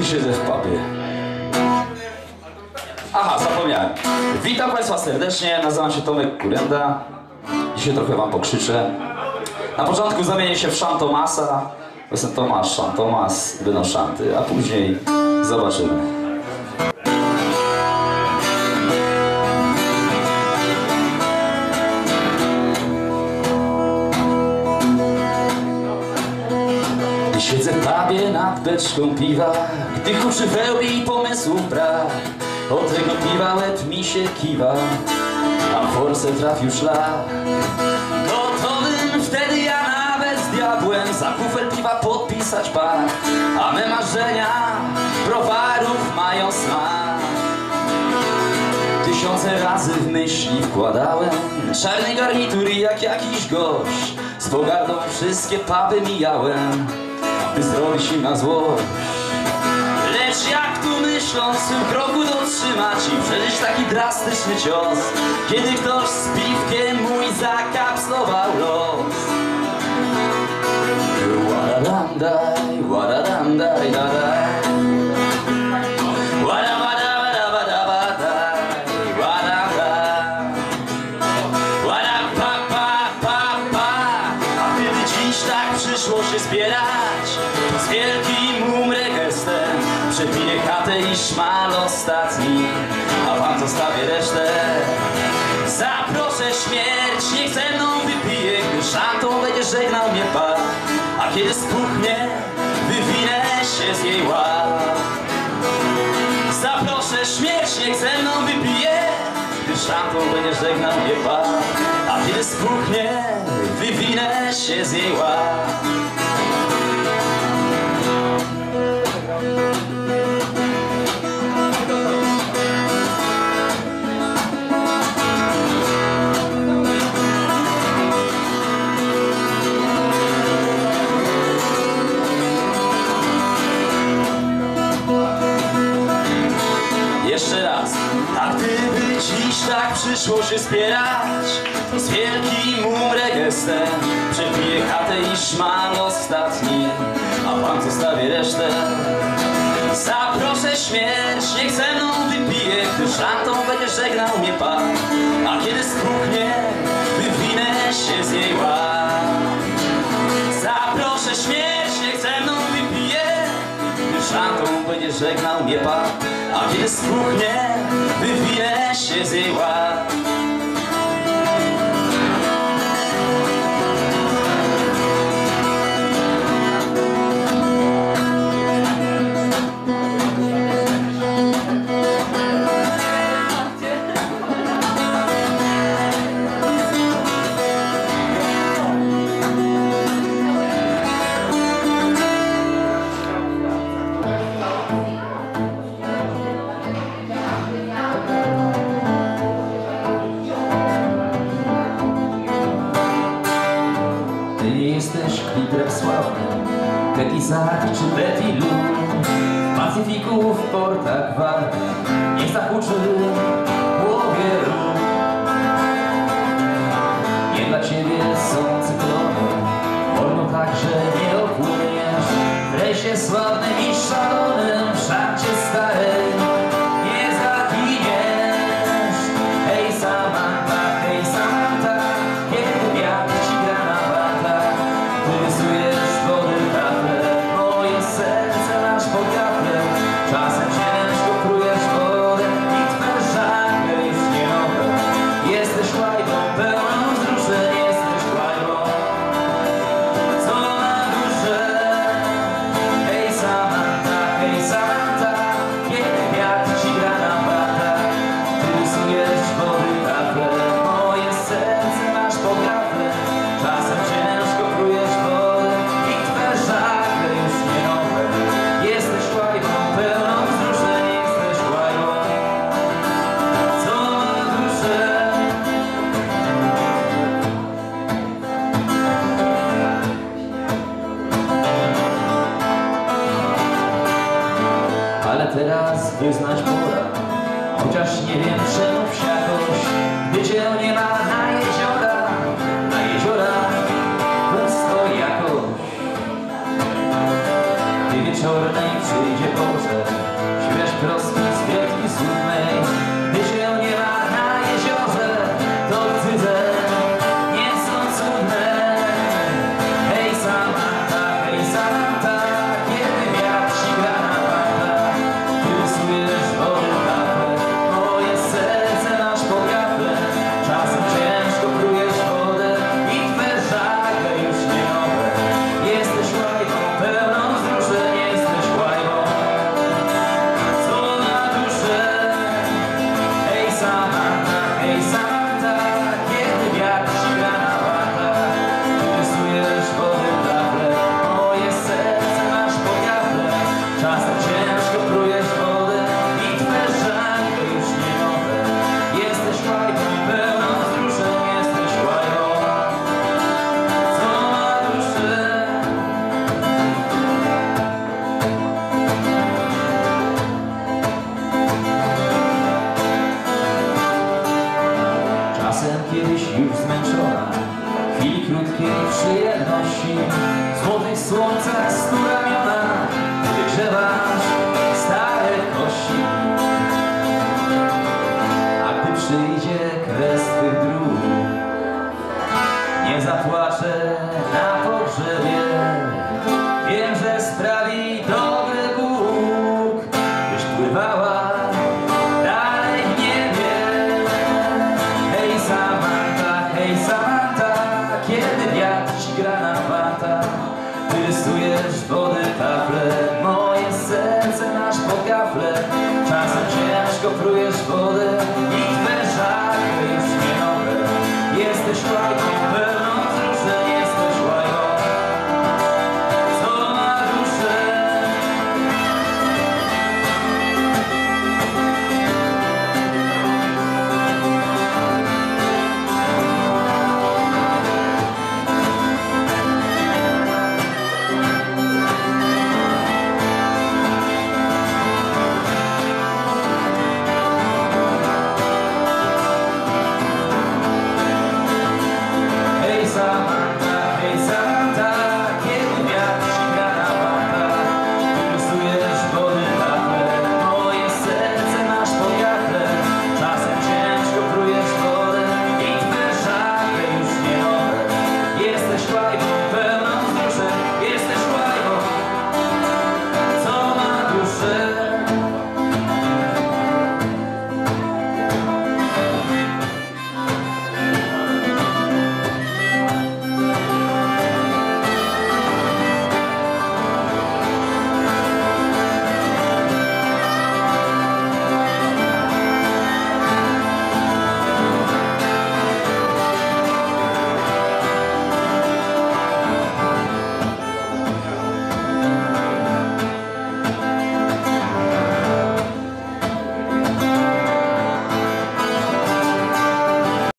siedzę w pubie. Aha, zapomniałem. Witam Państwa serdecznie, nazywam się Tomek Kurenda. Dzisiaj trochę Wam pokrzyczę. Na początku zamienię się w Szantomasa. Jestem Tomasz, Szantomas, będą szanty, a później zobaczymy. Siedzę w pubie nad beczką piwa, gdy huczy wełbie i pomysłów brak. Od tego piwa łeb mi się kiwa, a w force trafił szlak. Gotowym wtedy ja nawet z diabłem za kufer piwa podpisać pakt. A me marzenia browarów mają smak. Tysiące razy w myśli wkładałem czarny garnitur i jak jakiś gość z pogardą wszystkie puby mijałem, by zrobić im na złość. Lecz jak tu myśląc w kroku dotrzymać i przeżyć taki drastyczny cios, kiedy ktoś z piwkiem mój zakapslował los. Wadadamdaj, wadadamdaj, dadaj. Przyszło się zbierać z wielkim umregestem. Przepiję chatę i szmal ostatni, a wam zostawię resztę. Zaproszę śmierć, niech ze mną wypije, gdy szantą będzie żegnał mnie pan. A kiedy spuchnie, wywinę się z jej ław. Zaproszę śmierć, niech ze mną wypije, gdy szantą będzie żegnał mnie pan. A kiedy spuchnie, wywinę się z jej ław. Jeszcze raz. A gdyby dziś tak przyszło się zbierać, to z wielkim umregestem przepiję chatę i szmal ostatni, a wam zostawię resztę. Zaproszę śmierć, niech ze mną wypije, gdy szantą będzie żegnał mnie pan. A kiedy spuchnie, wywinę się z jej ław. Zaproszę śmierć, niech ze mną wypije, gdy szantą będzie żegnał mnie pan. A kiedy spuchnie, wywinę się z jej ław. Jesteś klitrem sławnym, Betty Zach czy Betty Lou. W Pacyfiku, w portach wartych niech zahuczy w głowie ruch. Nie dla ciebie są cyklony, wolno tak, że nie opłyniesz w lesie sławnym i szalonym, w szarcie starej nie zaginiesz. Hej Samantha, hej Samantha, kiedy wiatr ci gra na batach, ty rysujesz wody tafle, moje serce masz pod gaflem. Czasem ciężko prujesz wodę i twe żagle już nie nowe. Jesteś łajbą pełną wzruszeń, jesteś łajbą, co na duszę. Hej Samantha, kiedy wiatr ci gra na batach, ty rysujesz wody tafle, moje serce masz pod gaflem. Czasem ciężko prujesz wodę i twe żagle już nie nowe. Jesteś łajbą pełną wzruszeń, jesteś łajbą, co ma duszę. Ale teraz wyznać pora, chociaż nie wiem czemu wsiakość, gdy cię nie ma na jeziora, prosto jakoś. Ty wieczornej przyjdzie porze, śpiesz prosto z wielki smutnej. Gdy się nie ma na jeziorze, to cudze nie są cudne. Hej Samanta, kiedy wiatr ci gra na barkach, ty rysujesz wodę kawę, moje serce masz pod gafę. Czasem ciężko prujesz wodę i twe żagle już nie nowe. Jesteś łajbą pełną wzruszeń, jesteś łajbą, co na duszę. Hej Samanta, kiedy wiatr ci gra na barkach, ty rysujesz wodę kawę, moje serce masz pod gafę. Czasem ciężko prujesz wodę i twe żagle już nie nowe. Jesteś łajbą pełną wzruszeń, jesteś łajbą, co ma duszę. Czasem kiedyś już zmęczona chwili krótkiej przyjemności, w złotych słońcach stu ramiona wygrzewasz stare kości. A gdy przyjdzie kres twych dróg, nie zapłaczę na